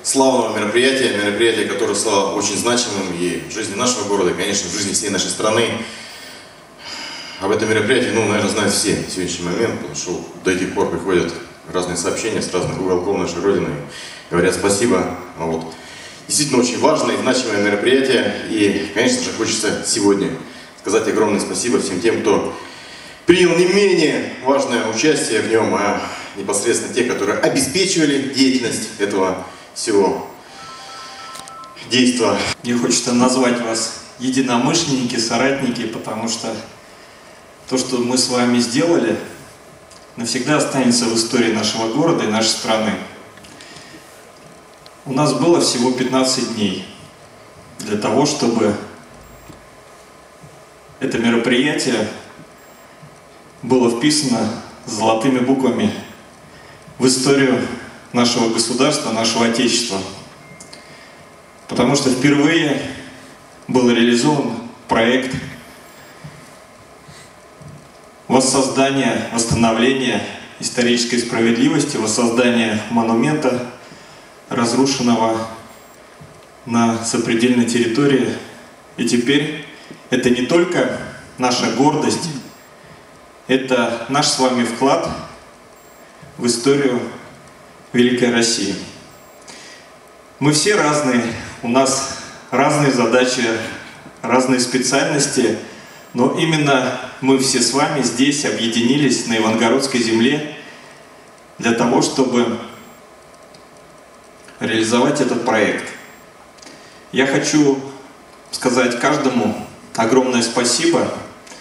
славного мероприятия, которое стало очень значимым и в жизни нашего города, и, конечно, в жизни всей нашей страны. Об этом мероприятии, наверное, знают все на сегодняшний момент, потому что до этих пор приходят разные сообщения с разных уголков нашей Родины, говорят спасибо. Действительно очень важное и значимое мероприятие, и, конечно же, хочется сегодня сказать огромное спасибо всем тем, кто принял не менее важное участие в нем, а непосредственно те, которые обеспечивали деятельность этого всего действа. Мне хочется назвать вас единомышленники, соратники, потому что то, что мы с вами сделали, навсегда останется в истории нашего города и нашей страны. У нас было всего 15 дней для того, чтобы это мероприятие было вписано золотыми буквами в историю нашего государства, нашего Отечества. Потому что впервые был реализован проект воссоздания, восстановления исторической справедливости, воссоздания монумента, разрушенного на сопредельной территории. И теперь это не только наша гордость, это наш с вами вклад в историю Великой России. Мы все разные, у нас разные задачи, разные специальности, но именно мы все с вами здесь объединились на Ивангородской земле для того, чтобы реализовать этот проект. Я хочу сказать каждому огромное спасибо.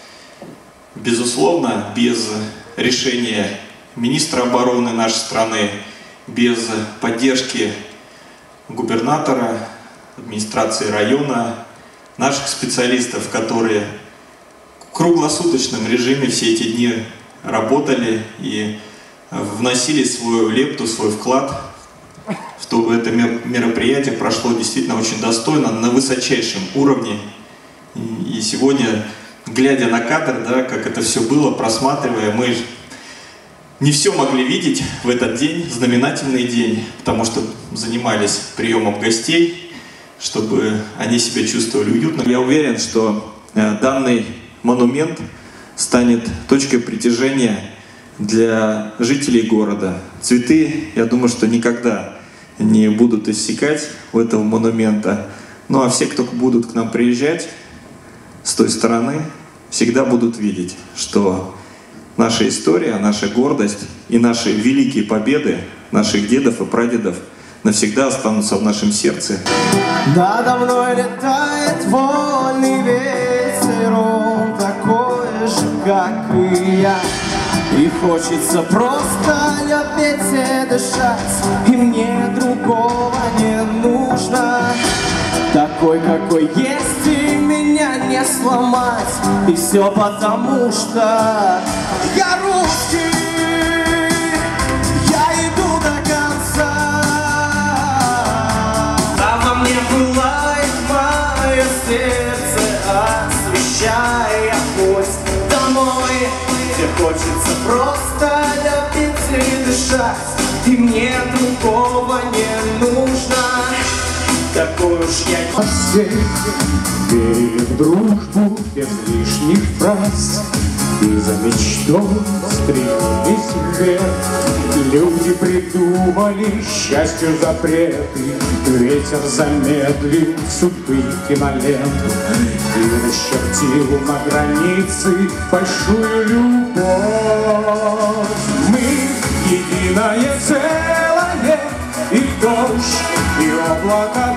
Безусловно, без решения министра обороны нашей страны, без поддержки губернатора, администрации района, наших специалистов, которые в круглосуточном режиме все эти дни работали и вносили свою лепту, свой вклад, чтобы это мероприятие прошло действительно очень достойно, на высочайшем уровне. И сегодня, глядя на кадр, как это все было, просматривая, мы не все могли видеть в этот день, знаменательный день, потому что занимались приемом гостей, чтобы они себя чувствовали уютно. Я уверен, что данный монумент станет точкой притяжения для жителей города. Цветы, я думаю, что никогда не будут иссякать у этого монумента. Ну а все, кто будут к нам приезжать с той стороны, всегда будут видеть, что наша история, наша гордость и наши великие победы наших дедов и прадедов навсегда останутся в нашем сердце. Надо мной летает вольный ветер, он такой же, как и я. И хочется просто любить и дышать, и мне другого не нужно. Такой, какой есть, и меня не сломать. И все потому, что я русский, я иду до конца. А во мне пылает мое сердце, освещая путь домой, где хочется просто любить и дышать, и мне другого не нужно. Такой уж я. Верили в дружбу без лишних фраз, и за мечтой стремились вверх. Люди придумали счастью запреты, ветер замедлил судьбы киноленту и расчертил на границе большую любовь. Мы единое целое, и дождь, и облака